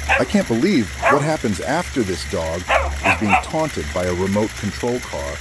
I can't believe what happens after this dog is being taunted by a remote control car.